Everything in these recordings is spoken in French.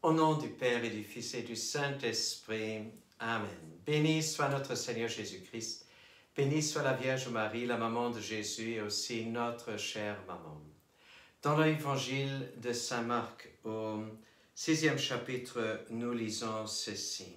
Au nom du Père et du Fils et du Saint-Esprit. Amen. Béni soit notre Seigneur Jésus-Christ. Béni soit la Vierge Marie, la maman de Jésus et aussi notre chère maman. Dans l'évangile de Saint Marc, au 6e chapitre, nous lisons ceci.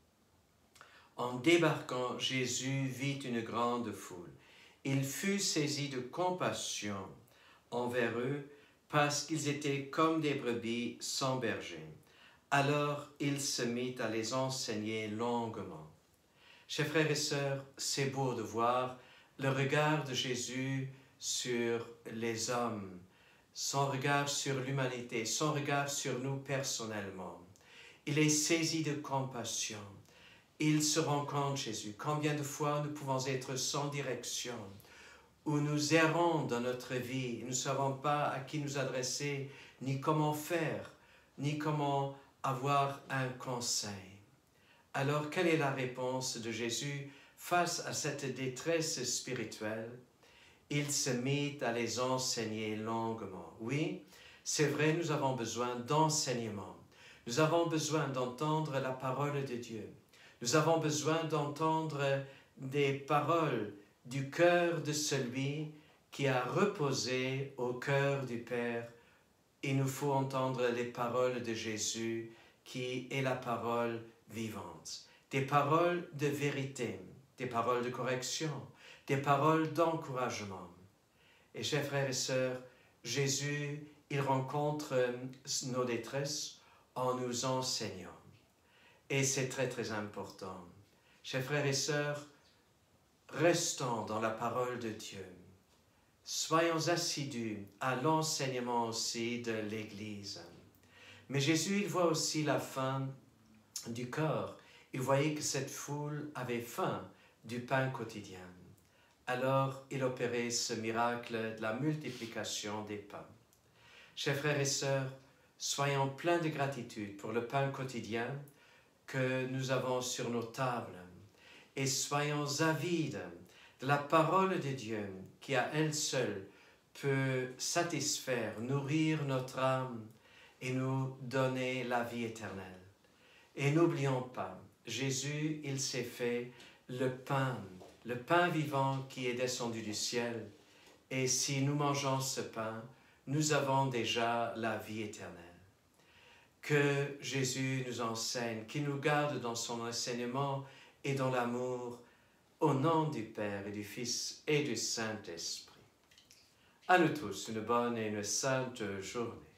En débarquant, Jésus vit une grande foule. Il fut saisi de compassion envers eux parce qu'ils étaient comme des brebis sans berger. Alors il se mit à les enseigner longuement. Chers frères et sœurs, c'est beau de voir le regard de Jésus sur les hommes, son regard sur l'humanité, son regard sur nous personnellement. Il est saisi de compassion. Il se rend compte, Jésus, combien de fois nous pouvons être sans direction, où nous errons dans notre vie, nous ne savons pas à qui nous adresser, ni comment faire, ni comment avoir un conseil. Alors, quelle est la réponse de Jésus face à cette détresse spirituelle? Il se mit à les enseigner longuement. Oui, c'est vrai, nous avons besoin d'enseignement. Nous avons besoin d'entendre la parole de Dieu. Nous avons besoin d'entendre des paroles du cœur de celui qui a reposé au cœur du Père. Il nous faut entendre les paroles de Jésus qui est la parole vivante. Des paroles de vérité, des paroles de correction, des paroles d'encouragement. Et chers frères et sœurs, Jésus, il rencontre nos détresses en nous enseignant. Et c'est très très important. Chers frères et sœurs, restons dans la parole de Dieu. Soyons assidus à l'enseignement aussi de l'Église. Mais Jésus, il voit aussi la faim du corps. Il voyait que cette foule avait faim du pain quotidien. Alors, il opérait ce miracle de la multiplication des pains. Chers frères et sœurs, soyons pleins de gratitude pour le pain quotidien que nous avons sur nos tables et soyons avides de la parole de Dieu qui à elle seule peut satisfaire, nourrir notre âme et nous donner la vie éternelle. Et n'oublions pas, Jésus, il s'est fait le pain vivant qui est descendu du ciel. Et si nous mangeons ce pain, nous avons déjà la vie éternelle. Que Jésus nous enseigne, qu'il nous garde dans son enseignement et dans l'amour, au nom du Père et du Fils et du Saint-Esprit. À nous tous, une bonne et une sainte journée.